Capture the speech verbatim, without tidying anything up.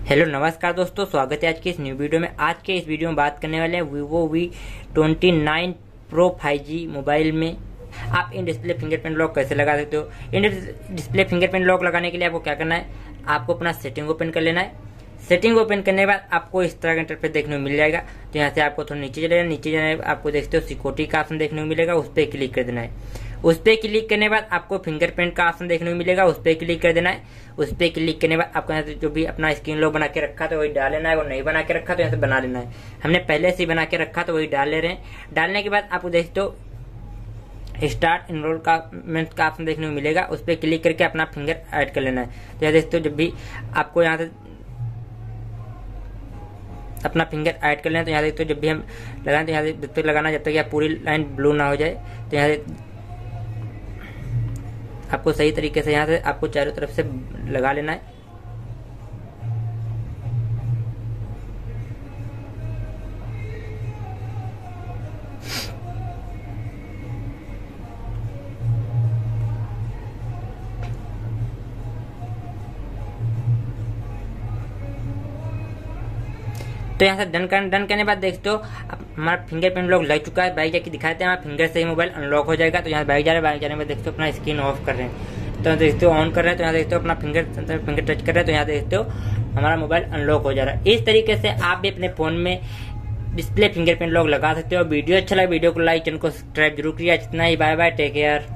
Hello नमस्कार दोस्तों, स्वागत है आज के इस न्यू वीडियो में। आज के इस वीडियो में बात करने वाले हैं Vivo V twenty nine Pro five G mobile में आप इन डिस्प्ले फिंगरप्रिंट लॉक कैसे लगा सकते हो। इन डिस्प्ले फिंगरप्रिंट लॉक लगाने के लिए आपको क्या करना है, आपको अपना सेटिंग ओपन कर लेना है। सेटिंग ओपन करने के बाद आपको इस तरह का इंटरफेस देखने को मिल जाएगा। तो यहाँ से आपको थोड़ा नीचे चलेगा, नीचे जाने आपको देखते हो सिक्योरिटी का ऑप्शन देखने को मिलेगा, उस पर क्लिक कर देना है। उस पर क्लिक करने के बाद आपको फिंगरप्रिंट का ऑप्शन देखने को मिलेगा, उस पर क्लिक कर देना है। उस पर क्लिक करने के बाद आपको यहाँ से जो भी अपना स्क्रीन लॉक बना के रखा था वही डाल लेना है, वो नहीं बना के रखा तो यहाँ से बना लेना है। हमने पहले से ही बना के रखा तो वही डाल ले रहे हैं। डालने के बाद आपको देखते हो स्टार्ट इनरोल का का ऑप्शन देखने को मिलेगा, उस पर क्लिक करके अपना फिंगर ऐड कर लेना है। तो यहाँ देखते हो जब भी आपको यहाँ से अपना फिंगर ऐड कर लेना है तो यहाँ देखते हो जब भी हम लगाएं तो यहाँ से जब तक लगाना जब तक पूरी लाइन ब्लू ना हो जाए। तो यहाँ से आपको सही तरीके से यहाँ से आपको चारों तरफ से लगा लेना है। तो यहाँ से डन कर डन करने के बाद देखते हो हमारा फिंगरप्रिंट लॉक लग चुका है। बैक जाके दिखाते हैं, हमारा फिंगर से ही मोबाइल अनलॉक हो जाएगा। तो यहाँ बैक जा रहे हैं, बैक जाने में देखते हो अपना स्क्रीन ऑफ कर रहे हैं। तो देखते हो ऑन कर रहे हैं, तो यहाँ देखते हो अपना फिंगर फिंगर टच कर रहे हैं। तो यहाँ देखते हो हमारा मोबाइल अनलॉक हो जा रहा है। इस तरीके से आप भी अपने फोन में डिस्प्ले फिंगरप्रिंट लॉक लगा सकते हो। वीडियो अच्छा लगा वीडियो को लाइक, चैनल को सब्सक्राइब जरूर किया। इतना ही, बाय बाय, टेक केयर।